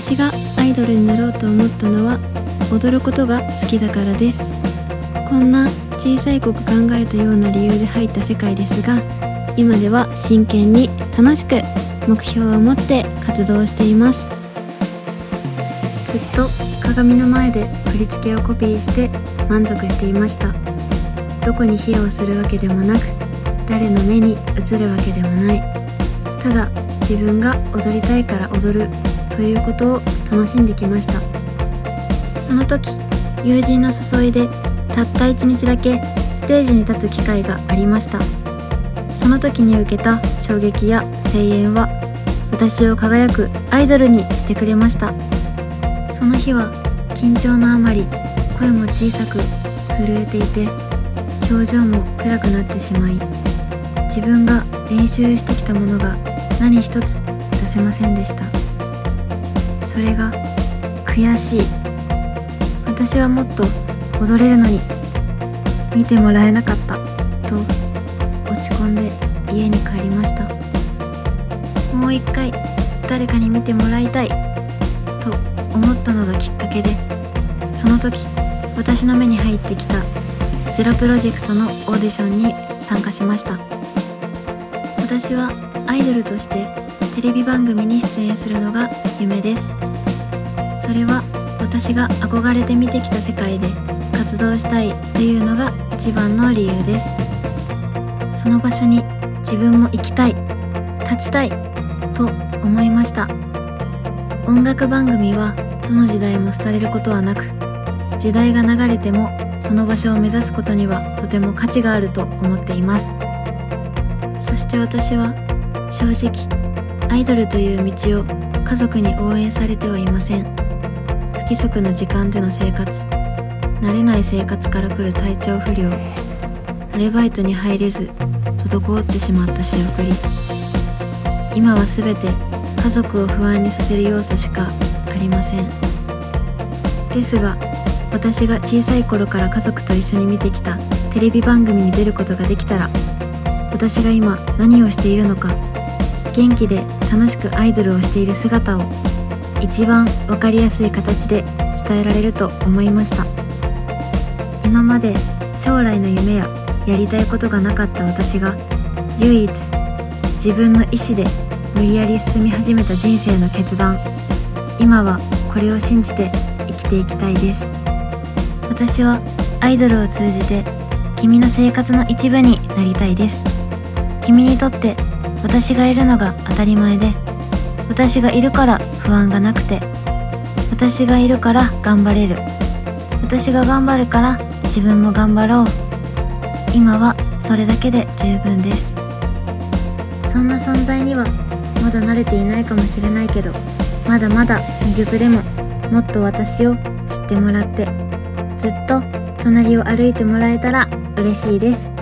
私がアイドルになろうと思ったのは踊ることが好きだからです。こんな小さい子が考えたような理由で入った世界ですが、今では真剣に楽しく目標を持って活動しています。ずっと鏡の前で振り付けをコピーして満足していました。どこに披露するわけでもなく、誰の目に映るわけでもない。ただ自分が踊りたいから踊るということを楽しんできました。その時、友人の誘いでたった1日だけステージに立つ機会がありました。その時に受けた衝撃や声援は私を輝くアイドルにしてくれました。その日は緊張のあまり声も小さく震えていて、表情も暗くなってしまい、自分が練習してきたものが何一つ出せませんでした。それが悔しい。私はもっと踊れるのに見てもらえなかったと落ち込んで家に帰りました。もう一回誰かに見てもらいたいと思ったのがきっかけで、その時私の目に入ってきたゼロプロジェクトのオーディションに参加しました。私はアイドルとしてテレビ番組に出演するのが夢です。それは私が憧れて見てきた世界で活動したいというのが一番の理由です。その場所に自分も行きたい、立ちたいと思いました。音楽番組はどの時代も廃れることはなく、時代が流れてもその場所を目指すことにはとても価値があると思っています。そして私は正直アイドルという道を家族に応援されてはいません。不規則な時間での生活、慣れない生活から来る体調不良、アルバイトに入れず滞ってしまった仕送り、今は全て家族を不安にさせる要素しかありません。ですが私が小さい頃から家族と一緒に見てきたテレビ番組に出ることができたら、私が今何をしているのか、元気で楽しくアイドルをしている姿を一番わかりやすい形で伝えられると思いました。今まで将来の夢ややりたいことがなかった私が唯一自分の意思で無理やり進み始めた人生の決断、今はこれを信じて生きていきたいです。私はアイドルを通じて君の生活の一部になりたいです。君にとって私がいるのが当たり前で、私がいるから不安がなくて、私がいるから頑張れる、私が頑張るから自分も頑張ろう。今はそれだけで十分です。そんな存在にはまだ慣れていないかもしれないけど、まだまだ未熟でももっと私を知ってもらって、ずっと隣を歩いてもらえたら嬉しいです。